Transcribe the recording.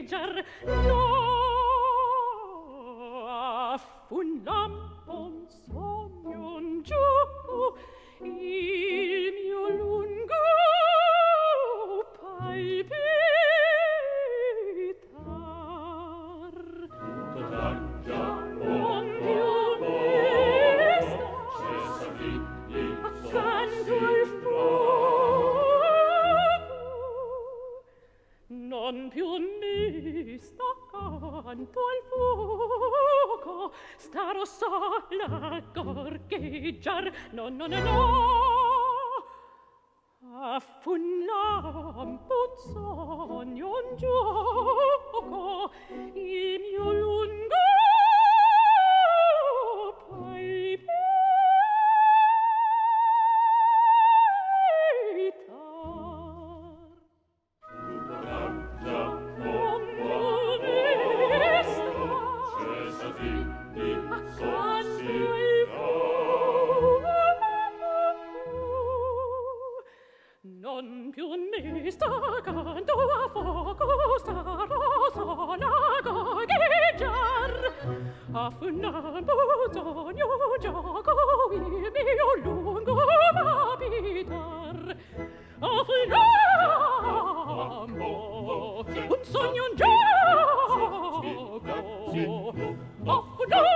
archeggiar, no, un lampo, un sogno, un giù, il mio lungo palpitar. Non più mi sta accanto al fuoco, non più mi sta accanto al fuoco, starò sola a gorgheggiar, no, no, no, no. Fu un lampo, un sogno, un gioco, il mio lungo palpitar. Non più mi sta accanto al fuoco, non più mi sta accanto a fuoco, starò sola a gorgheggiar, a un lampo, sogno, gioco, il mio lungo palpitar. A un lampo, un sogno, un gioco, a un lampo,